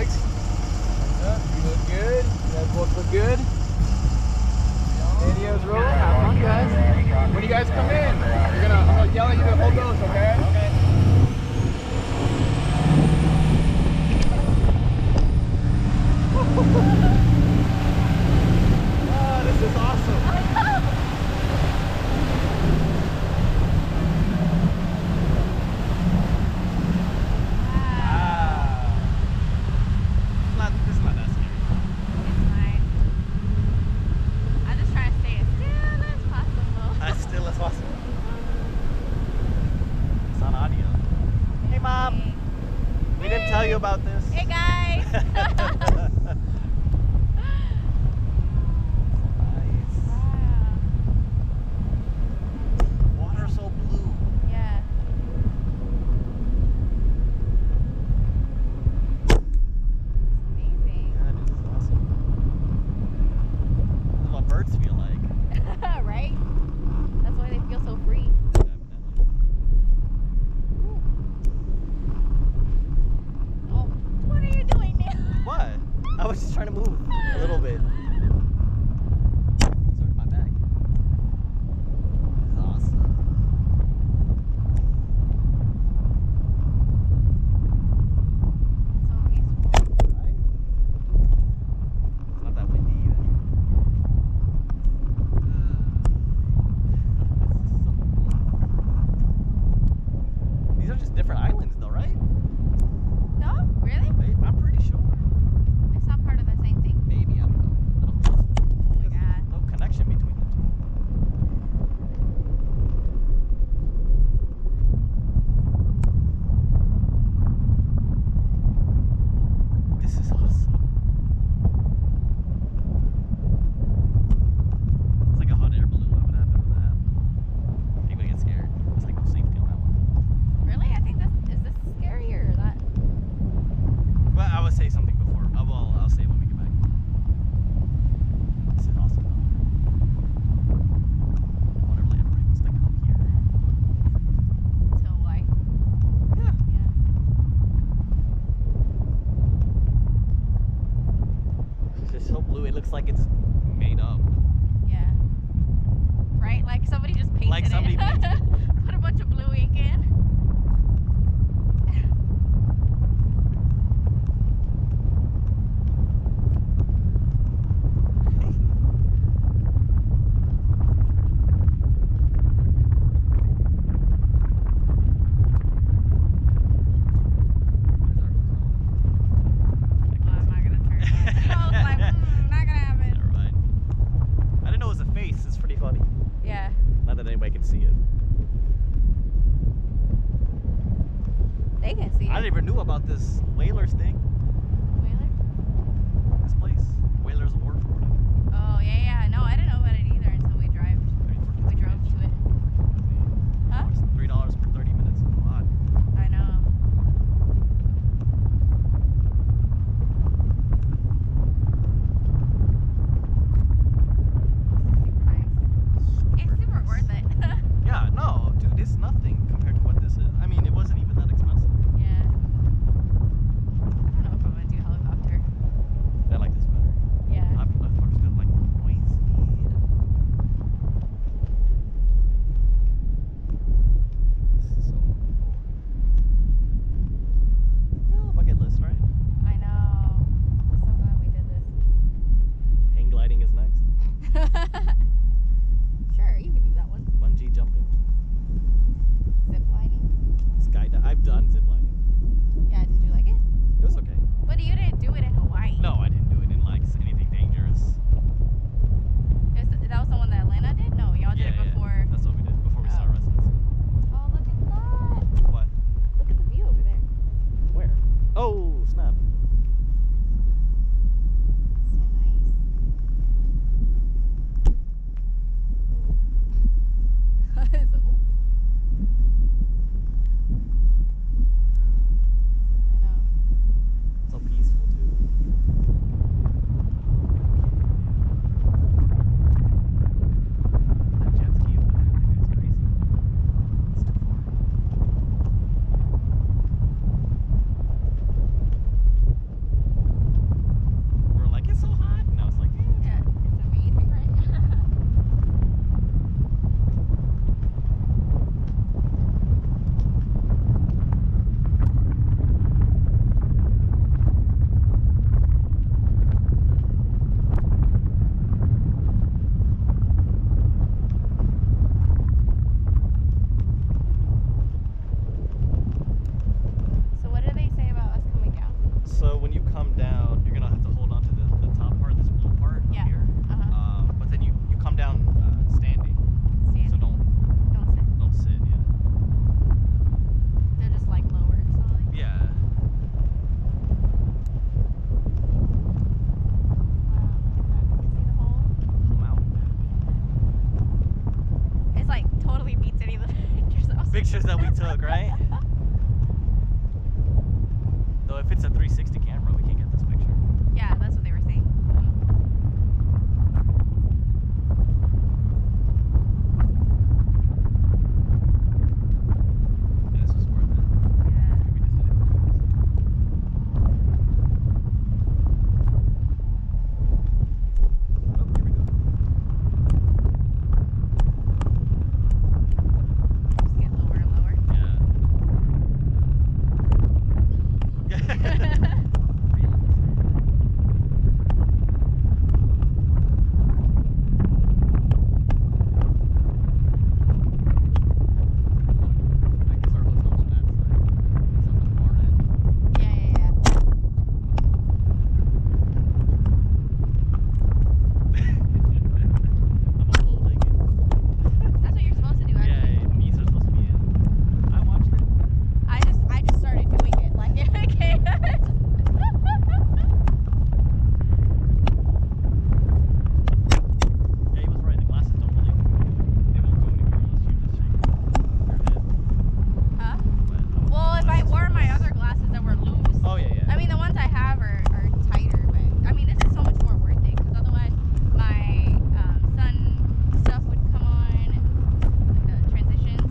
legs. Hands up. You look good. You guys both look good. Video's rolling. Have fun, guys. When you guys come in, I'm gonna yell at you to hold those, okay? Okay. Oh, this is awesome. Tell you about this. Hey guys. Nice. Wow. Water so blue. Yeah. Amazing. Yeah, this is awesome. This is what birds feel like. Right? That's why they feel so free. What? I was just trying to move a little bit. Sort of my back. This is awesome. So peaceful. Right? It's not that windy either. These are just different islands though, right? No? Really? I'm pretty sure. It's not part of the same thing. Maybe, I don't know. Oh my god. No connection between the two. This is awesome. It's like a hot air balloon. What would happen with that? People get scared. It's like no safety on that one. Really? I think is this scarier or that? Well, I would say something before. I'll say it when we get back. This is awesome though. I wonder if everybody wants to come here. So why? Yeah. Yeah. It's just so blue. It looks like it's made up. Yeah. Right? Like somebody just painted Like somebody it. painted it. Put a bunch of blue ink in. Oh, I'm not gonna turn that. I was like, not gonna happen. Never mind. I didn't know it was a face. It's pretty funny. Yeah. Not that anybody can see it. So when you come down, you're gonna have to hold on to the top part, this blue part Yeah. here. But then you come down standing. Standing. So don't sit. Yeah. They're just like lower slowly. Yeah. Wow, look at that. You see the hole? Come out. It's like totally beats any of the pictures that I was Pictures that we took, right? Though if it's a 360 camera, we can't get this picture. Yeah, that's what they were saying. Yeah, this was worth it. Yeah. We just needed to do this. Oh, here we go. Just get lower and lower. Yeah. Yeah, yeah, yeah. That's what you're supposed to do, actually. I just started doing it. Like, I can't. Huh? Well, if I wore my other glasses that were loose. I mean, the ones I have are tighter, but I mean, this is so much more worth it because otherwise my sun stuff would come on and the transitions.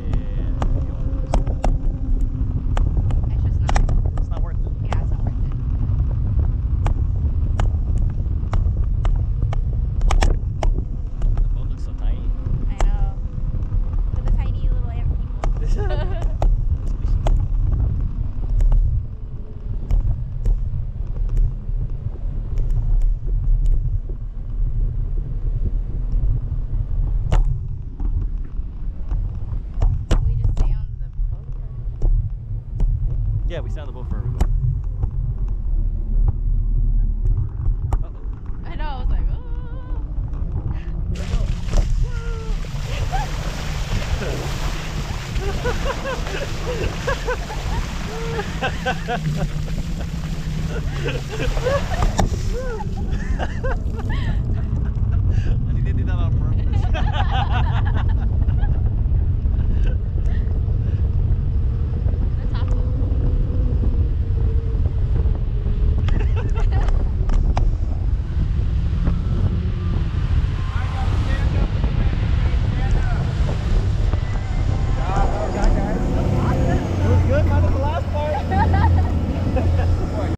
It's just not. It's not worth it. Yeah, it's not worth it. The boat looks so tiny. I know. For the tiny little ant people. Do we just stay on the boat? Yeah, we stay on the boat forever. Uh-oh. I know. I was like, oh. I think they did that on purpose.